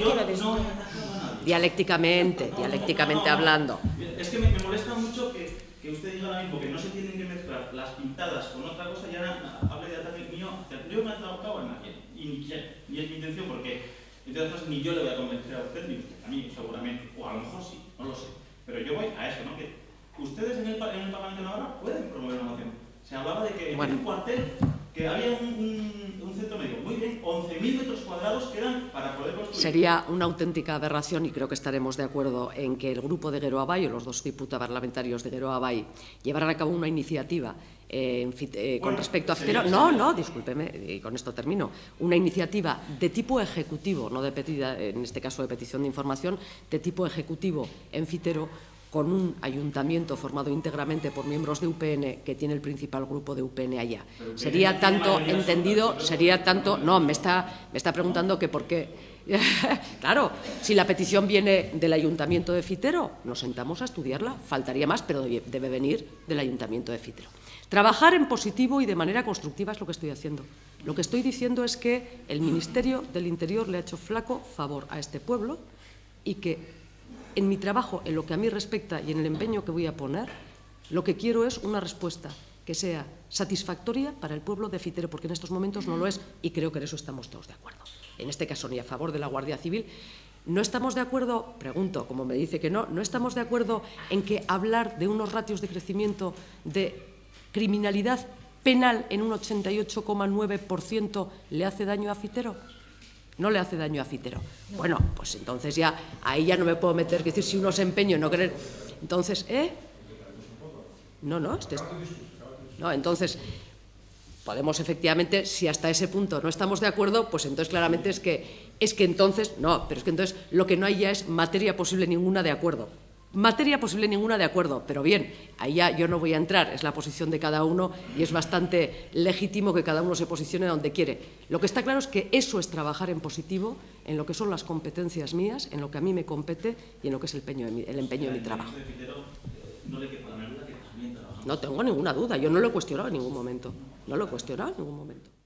Speaker 2: Dialécticamente, dialécticamente hablando.
Speaker 4: Es que me, me molesta mucho que, que usted diga ahora mismo que no se tienen que mezclar las pintadas con otra cosa y ahora hable de ataque mío. Yo no he atacado a nadie, y ni quién, ni es mi intención, porque entonces ni yo le voy a convencer a usted ni usted, a mí seguramente, o a lo mejor sí, no lo sé. Pero yo voy a eso, ¿no? Que ustedes en el, en el Parlamento de Navarra pueden promover una moción. Se hablaba de que bueno. en un cuartel, que había un, un, un centro médico. Muy bien, once mil metros cuadrados quedan para poder construir.
Speaker 2: Sería una auténtica aberración, y creo que estaremos de acuerdo en que el grupo de Geroa Bai, o los dos diputados parlamentarios de Geroa Bai, llevaran a cabo una iniciativa eh, en, eh, con bueno, respecto a Fitero. No, no, discúlpeme, y con esto termino. Una iniciativa de tipo ejecutivo, no de petida, en este caso de petición de información, de tipo ejecutivo en Fitero, con un ayuntamiento formado íntegramente por miembros de U P N, que tiene el principal grupo de U P N allá. Sería tanto entendido, sería tanto... No, me está, me está preguntando que por qué. Claro, si la petición viene del ayuntamiento de Fitero, nos sentamos a estudiarla, faltaría más, pero debe venir del ayuntamiento de Fitero. Trabajar en positivo y de manera constructiva es lo que estoy haciendo. Lo que estoy diciendo es que el Ministerio del Interior le ha hecho flaco favor a este pueblo y que en mi trabajo, en lo que a mí respecta y en el empeño que voy a poner, lo que quiero es una respuesta que sea satisfactoria para el pueblo de Fitero, porque en estos momentos no lo es, y creo que en eso estamos todos de acuerdo. En este caso, ni a favor de la Guardia Civil. ¿No estamos de acuerdo? Pregunto, como me dice que no, ¿no estamos de acuerdo en que hablar de unos ratios de crecimiento de criminalidad penal en un ochenta y ocho coma nueve por ciento le hace daño a Fitero? No le hace daño a Fitero. Bueno, pues entonces ya, ahí ya no me puedo meter, que decir, si uno se empeña en no querer... Entonces, ¿eh? No, no, este es... No, entonces, podemos efectivamente, si hasta ese punto no estamos de acuerdo, pues entonces claramente es que, es que entonces, no, pero es que entonces lo que no hay ya es materia posible ninguna de acuerdo. Materia posible ninguna de acuerdo, pero bien, ahí ya yo no voy a entrar, es la posición de cada uno y es bastante legítimo que cada uno se posicione donde quiere. Lo que está claro es que eso es trabajar en positivo, en lo que son las competencias mías, en lo que a mí me compete y en lo que es el empeño de mi, el empeño de mi trabajo. No tengo ninguna duda, yo no lo he cuestionado en ningún momento, no lo he cuestionado en ningún momento.